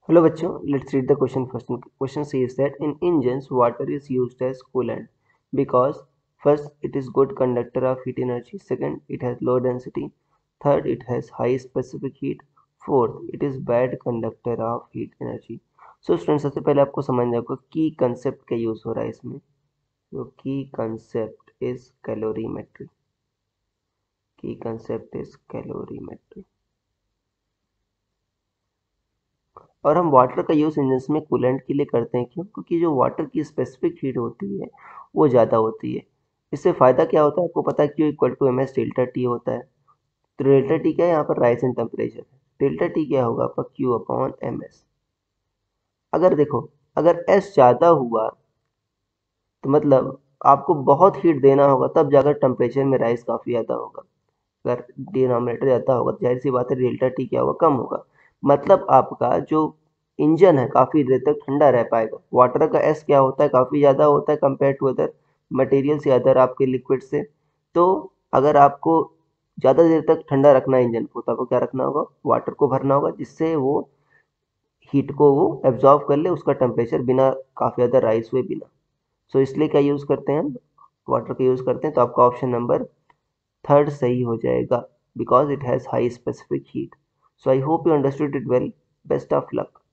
Hello बच्चों, let's read the question first. Question says that in engines water is used as coolant because first it is good conductor of heat energy, second it has low density, third it has high specific heat, fourth it is bad conductor of heat energy. So student सबसे पहले आपको समझना होगा की concept का use हो रहा है इसमें. जो की कंसेप्ट इज कैलोरीमेट्री. की कंसेप्ट इज कैलोरीमेट्री. और हम वाटर का यूज़ इंजन्स में कूलेंट के लिए करते हैं. क्यों? क्योंकि जो वाटर की स्पेसिफिक हीट होती है वो ज़्यादा होती है. इससे फ़ायदा क्या होता है आपको पता है. Q equal to m s delta t होता है. तो डेल्टा टी क्या है, यहाँ पर राइज इन टेम्परेचर है. डेल्टा टी क्या होगा आपका क्यू अपॉन एम एस. अगर देखो, अगर एस ज़्यादा हुआ तो मतलब आपको बहुत हीट देना होगा, तब जाकर टेम्परेचर में राइज काफ़ी ज़्यादा होगा. अगर डिनोमिनेटर ज़्यादा होगा तो जाहिर सी बात है डेल्टा टी क्या होगा, कम होगा. मतलब आपका जो इंजन है काफ़ी देर तक ठंडा रह पाएगा. वाटर का एस क्या होता है, काफ़ी ज़्यादा होता है कंपेयर टू अदर मटेरियल्स या अदर आपके लिक्विड से. तो अगर आपको ज़्यादा देर तक ठंडा रखना है इंजन को, तो आपको क्या रखना होगा, वाटर को भरना होगा जिससे वो हीट को वो एब्जॉर्व कर ले, उसका टेम्परेचर बिना काफ़ी ज़्यादा राइज हुए बिना. सो इसलिए क्या यूज़ करते हैं हम, वाटर का यूज़ करते हैं. तो आपका ऑप्शन नंबर थर्ड सही हो जाएगा, because it has high specific heat. So I hope you understood it well. Best of luck.